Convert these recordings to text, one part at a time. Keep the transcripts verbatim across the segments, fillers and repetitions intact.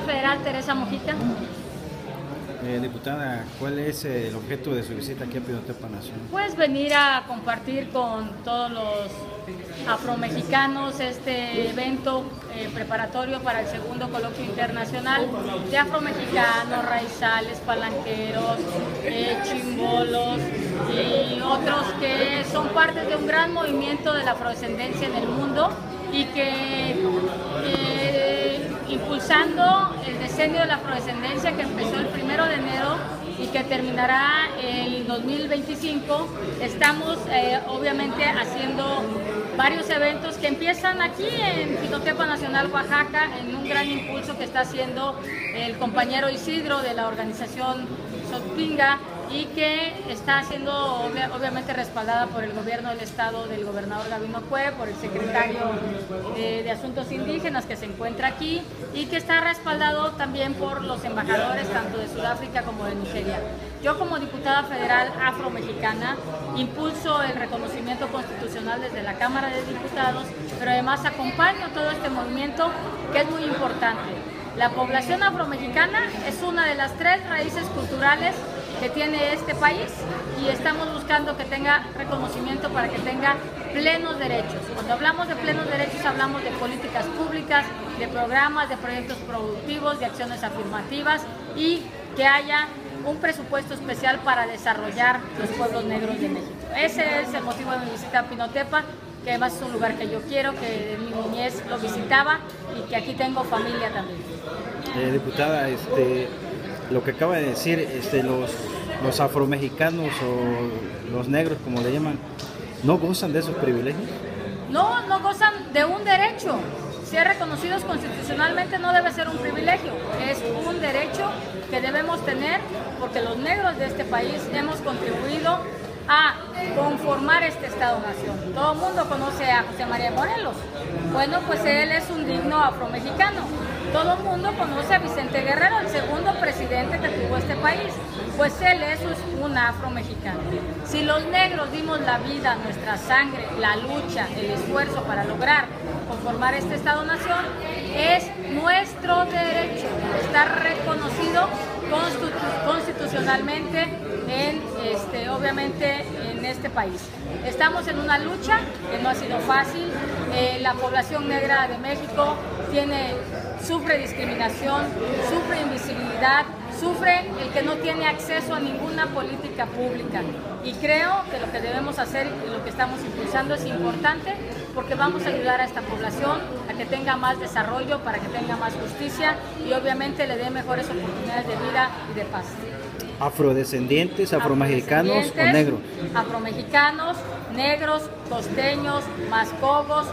federal Teresa Mojica. Eh, diputada, ¿cuál es el objeto de su visita aquí a Pinotepa Nacional? Pues venir a compartir con todos los afromexicanos este evento eh, preparatorio para el segundo coloquio internacional de afromexicanos, raizales, palanqueros, eh, chimbolos y otros que son parte de un gran movimiento de la afrodescendencia en el mundo y que eh, impulsando el decenio de la afrodescendencia que empezó el primero de enero y que terminará el dos mil veinticinco, estamos eh, obviamente haciendo varios eventos que empiezan aquí en Pinotepa Nacional, Oaxaca, en un gran impulso que está haciendo el compañero Isidro de la organización Sotpinga y que está siendo obviamente respaldada por el gobierno del estado del gobernador Gabino Cue, por el secretario de, de Asuntos Indígenas que se encuentra aquí y que está respaldado también por los embajadores tanto de Sudáfrica como de Nigeria. Yo como diputada federal afromexicana impulso el reconocimiento constitucional desde la Cámara de Diputados, pero además acompaño todo este movimiento que es muy importante. La población afromexicana es una de las tres raíces culturales que tiene este país y estamos buscando que tenga reconocimiento para que tenga plenos derechos. Cuando hablamos de plenos derechos hablamos de políticas públicas, de programas, de proyectos productivos, de acciones afirmativas y que haya un presupuesto especial para desarrollar los pueblos negros de México. Ese es el motivo de mi visita a Pinotepa, que además es un lugar que yo quiero, que en mi niñez lo visitaba y que aquí tengo familia también. Eh, diputada, este, lo que acaba de decir, este, los, los afromexicanos o los negros, como le llaman, ¿no gozan de esos privilegios? No, no gozan de un derecho. Ser reconocidos constitucionalmente no debe ser un privilegio, es un derecho que debemos tener porque los negros de este país hemos contribuido a conformar este Estado-Nación. Todo el mundo conoce a José María Morelos. Bueno, pues él es un digno afromexicano. Todo el mundo conoce a Vicente Guerrero, el segundo presidente que tuvo este país. Pues él es un afromexicano. Si los negros dimos la vida, nuestra sangre, la lucha, el esfuerzo para lograr conformar este Estado-Nación, es nuestro derecho. Está reconocido constitucionalmente en este, obviamente en este país. Estamos en una lucha que no ha sido fácil. Eh, la población negra de México tiene, sufre discriminación, sufre invisibilidad, sufre el que no tiene acceso a ninguna política pública. Y creo que lo que debemos hacer y lo que estamos impulsando es importante porque vamos a ayudar a esta población a que tenga más desarrollo, para que tenga más justicia y obviamente le dé mejores oportunidades de vida y de paz. ¿Afrodescendientes, afromexicanos o negros? Afromexicanos, negros, costeños, mascogos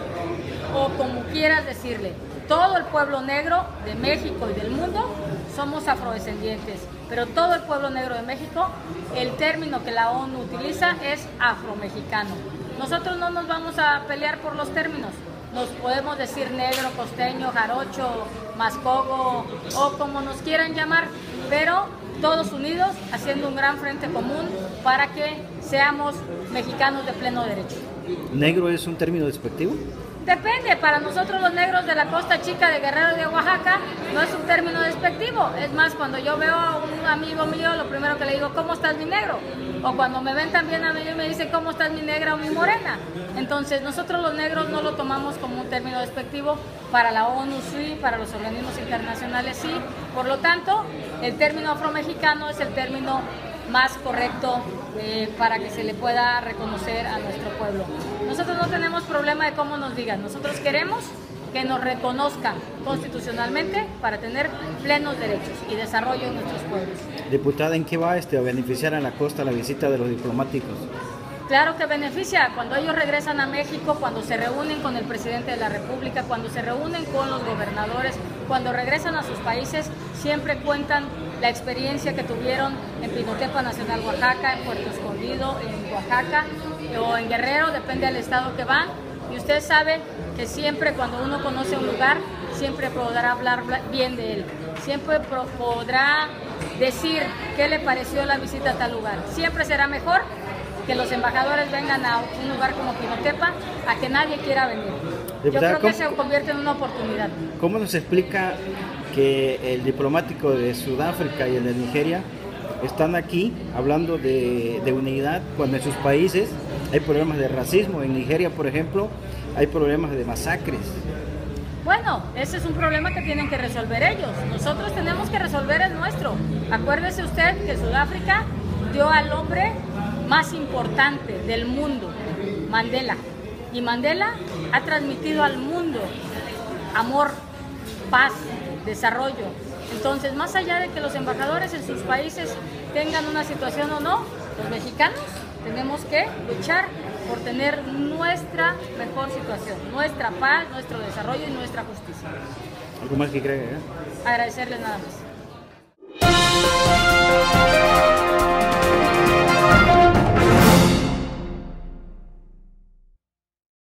o como quieras decirle. Todo el pueblo negro de México y del mundo somos afrodescendientes, pero todo el pueblo negro de México, el término que la ONU utiliza es afromexicano. Nosotros no nos vamos a pelear por los términos, nos podemos decir negro, costeño, jarocho, mascogo o como nos quieran llamar, pero todos unidos haciendo un gran frente común para que seamos mexicanos de pleno derecho. ¿Negro es un término despectivo? Depende, para nosotros los negros de la Costa Chica de Guerrero de Oaxaca no es un término despectivo. Es más, cuando yo veo a un amigo mío, lo primero que le digo, ¿cómo estás mi negro? O cuando me ven también a mí y me dicen, ¿cómo estás mi negra o mi morena? Entonces nosotros los negros no lo tomamos como un término despectivo, para la ONU sí, para los organismos internacionales sí. Por lo tanto, el término afromexicano es el término más correcto eh, para que se le pueda reconocer a nuestro pueblo. Nosotros no tenemos problema de cómo nos digan, nosotros queremos que nos reconozcan constitucionalmente para tener plenos derechos y desarrollo en nuestros pueblos. Diputada, ¿en qué va este, a beneficiar a la costa la visita de los diplomáticos? Claro que beneficia, cuando ellos regresan a México, cuando se reúnen con el presidente de la República, cuando se reúnen con los gobernadores, cuando regresan a sus países, siempre cuentan la experiencia que tuvieron en Pinotepa Nacional, Oaxaca, en Puerto Escondido, en Oaxaca o en Guerrero, depende del estado que van. Y usted sabe que siempre cuando uno conoce un lugar, siempre podrá hablar bien de él, siempre podrá decir qué le pareció la visita a tal lugar. Siempre será mejor que los embajadores vengan a un lugar como Pinotepa a que nadie quiera venir. Yo creo que se convierte en una oportunidad. ¿Cómo nos explica que el diplomático de Sudáfrica y el de Nigeria están aquí hablando de, de unidad cuando en sus países hay problemas de racismo. En Nigeria, por ejemplo, hay problemas de masacres. Bueno, ese es un problema que tienen que resolver ellos. Nosotros tenemos que resolver el nuestro. Acuérdese usted que Sudáfrica dio al hombre más importante del mundo, Mandela. Y Mandela ha transmitido al mundo amor, paz, desarrollo. Entonces, más allá de que los embajadores en sus países tengan una situación o no, los mexicanos tenemos que luchar por tener nuestra mejor situación, nuestra paz, nuestro desarrollo y nuestra justicia. ¿Algo más que cree? ¿eh? Agradecerles nada más.